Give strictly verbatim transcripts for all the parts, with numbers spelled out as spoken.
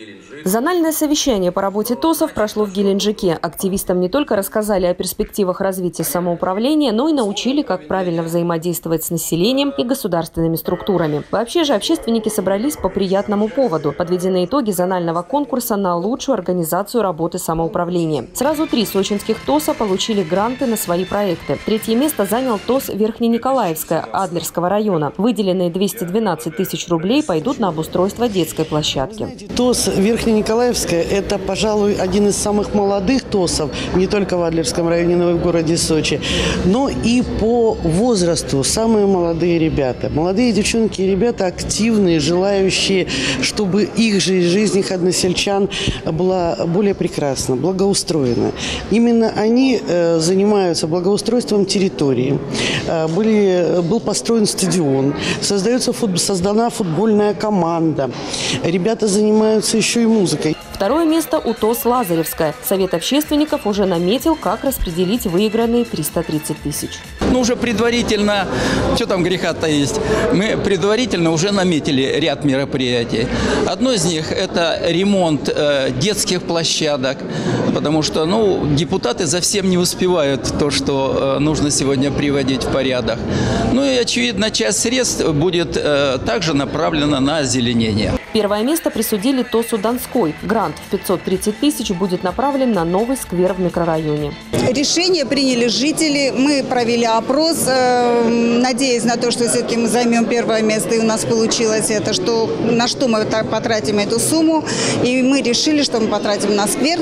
Зональное совещание по работе ТОСов прошло в Геленджике. Активистам не только рассказали о перспективах развития самоуправления, но и научили, как правильно взаимодействовать с населением и государственными структурами. Вообще же общественники собрались по приятному поводу. Подведены итоги зонального конкурса на лучшую организацию работы самоуправления. Сразу три сочинских ТОСа получили гранты на свои проекты. Третье место занял ТОС Верхнениколаевская Адлерского района. Выделенные двести двенадцать тысяч рублей пойдут на обустройство детской площадки. ТОС Верхнениколаевская – это, пожалуй, один из самых молодых ТОСов, не только в Адлерском районе, но и в городе Сочи, но и по возрасту самые молодые ребята. Молодые девчонки и ребята активные, желающие, чтобы их жизнь, жизнь их односельчан была более прекрасна, благоустроена. Именно они э, занимаются благоустройством территории. Э, были, был построен стадион, создается, фут, создана футбольная команда. Ребята занимаются еще и музыкой. Второе место у ТОС Лазаревская. Совет общественников уже наметил, как распределить выигранные триста тридцать тысяч. Ну, уже предварительно, что там греха-то есть, мы предварительно уже наметили ряд мероприятий. Одно из них – это ремонт э, детских площадок, потому что, ну, депутаты совсем не успевают то, что э, нужно сегодня приводить в порядок. Ну и, очевидно, часть средств будет э, также направлена на озеленение. Первое место присудили ТОСу Донской. Грант в пятьсот тридцать тысяч будет направлен на новый сквер в микрорайоне. Решение приняли жители. Мы провели опрос, э, надеясь на то, что все-таки мы займем первое место, и у нас получилось это, что, на что мы потратим эту сумму. И мы решили, что мы потратим на сквер,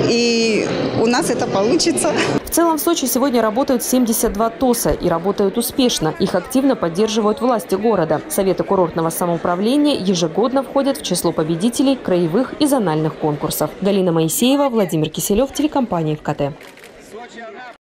и у нас это получится. В целом в Сочи сегодня работают семьдесят два ТОСа и работают успешно. Их активно поддерживают власти города. Советы курортного самоуправления ежегодно входят в число победителей краевых и зональных конкурсов. Галина Моисеева, Владимир Киселев, телекомпания ФКТ.